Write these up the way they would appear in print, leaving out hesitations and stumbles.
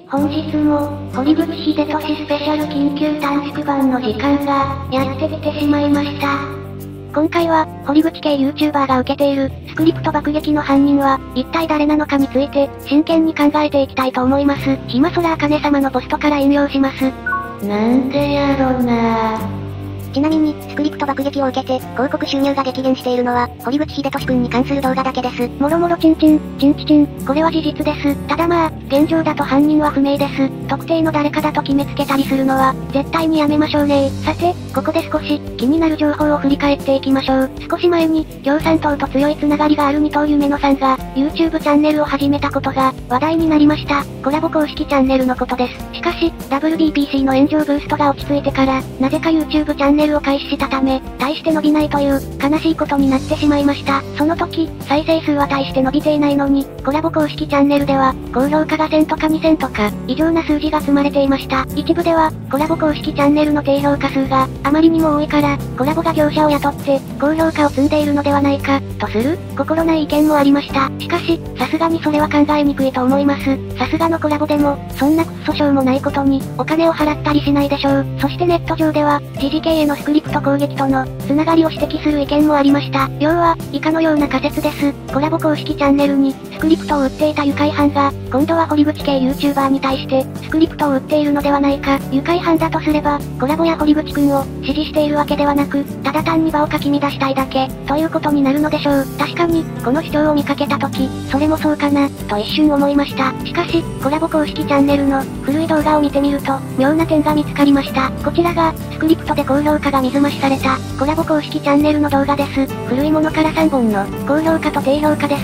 本日も、堀口秀俊スペシャル緊急短縮版の時間が、やってきてしまいました。今回は、堀口系 YouTuber が受けている、スクリプト爆撃の犯人は、一体誰なのかについて、真剣に考えていきたいと思います。ひまそらあかね様のポストから引用します。なんでやろなぁ。 ちなみに、スクリプト爆撃を受けて、広告収入が激減しているのは、堀口秀俊くんに関する動画だけです。 もろもろチンチン、チンチチン、これは事実です。ただまあ、現状だと犯人は不明です。特定の誰かだと決めつけたりするのは、絶対にやめましょうね。さて、ここで少し、気になる情報を振り返っていきましょう。少し前に、共産党と強いつながりがある二刀夢野さんが、YouTube チャンネルを始めたことが、話題になりました。コラボ公式チャンネルのことです。しかし、WBPC の炎上ブーストが落ち着いてから、なぜか YouTube チャンネルを開始したため、大して伸びないという、悲しいことになってしまいました。その時、再生数は大して伸びていないのに、コラボ公式チャンネルでは、高評価が1000とか2000とか、異常な数字が積まれていました。一部では、コラボ公式チャンネルの低評価数が、あまりにも多いから、コラボが業者を雇って、高評価を積んでいるのではないか、とする、心ない意見もありました。しかし、さすがにそれは考えにくいと思います。さすがのコラボでも、そんなクッソしょうもないことに、お金を払ったりしないでしょう。そしてネット上では、時事系へのスクリプト攻撃との、つながりを指摘する意見もありました。要は、以下のような仮説です。コラボ公式チャンネルに、スクリプトを売っていた愉快犯が、今度は堀口系 YouTuber に対して、スクリプトを売っているのではないか。愉快犯だとすれば、コラボや堀口くんを、支持しているわけではなく、ただ単に場をかき乱したいだけ、ということになるのでしょう。確かに、この主張を見かけたとき、それもそうかな、と一瞬思いました。しかし、コラボ公式チャンネルの、古い動画を見てみると、妙な点が見つかりました。こちらが、スクリプトで高評価が水増しされた、コラボ公式チャンネルの動画です。古いものから3本の、高評価と低評価です。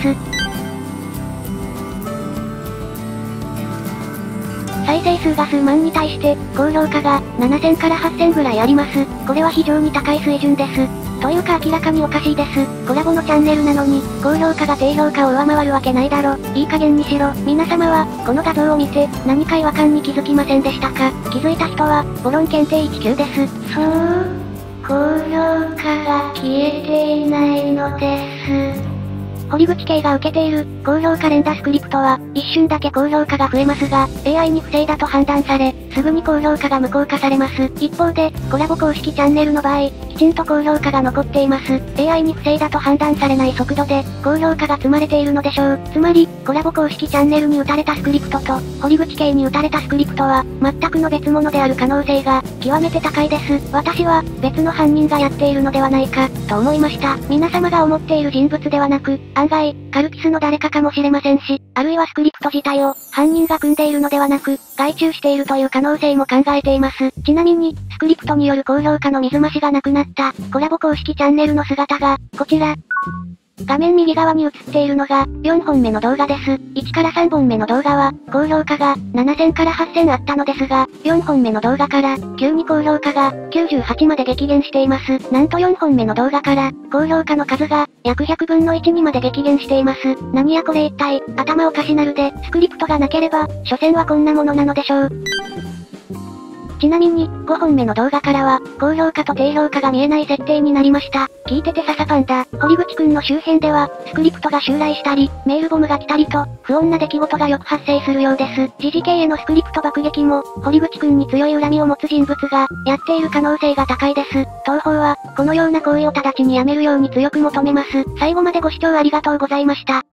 再生数が数万に対して、高評価が7000から8000ぐらいあります。これは非常に高い水準です。というか明らかにおかしいです。コラボのチャンネルなのに、高評価が低評価を上回るわけないだろ。いい加減にしろ。皆様は、この画像を見て、何か違和感に気づきませんでしたか？気づいた人は、ボロン検定1級です。そう、高評価が消えていないのです。堀口系が受けている、高評価連打スクリプトは、一瞬だけ高評価が増えますが、AI に不正だと判断され、すぐに高評価が無効化されます。一方で、コラボ公式チャンネルの場合、きちんと高評価が残っています。AI に不正だと判断されない速度で、高評価が積まれているのでしょう。つまり、コラボ公式チャンネルに打たれたスクリプトと、堀口系に打たれたスクリプトは、全くの別物である可能性が、極めて高いです。私は、別の犯人がやっているのではないか、と思いました。皆様が思っている人物ではなく、案外、カルピスの誰かかもしれませんし、あるいはスクリプト自体を、犯人が組んでいるのではなく、外注しているという可能性も考えています。ちなみに、スクリプトによる高評価の水増しがなくなった、コラボ公式チャンネルの姿が、こちら。画面右側に映っているのが、4本目の動画です。1から3本目の動画は、高評価が7000から8000あったのですが、4本目の動画から、急に高評価が98まで激減しています。なんと4本目の動画から、高評価の数が、約100分の1にまで激減しています。何やこれ一体、頭おかしなるで、スクリプトがなければ、所詮はこんなものなのでしょう。ちなみに、5本目の動画からは、高評価と低評価が見えない設定になりました。聞いてて笹パンダ。堀口くんの周辺では、スクリプトが襲来したり、メールボムが来たりと、不穏な出来事がよく発生するようです。時事系へのスクリプト爆撃も、堀口くんに強い恨みを持つ人物が、やっている可能性が高いです。当方は、このような行為を直ちにやめるように強く求めます。最後までご視聴ありがとうございました。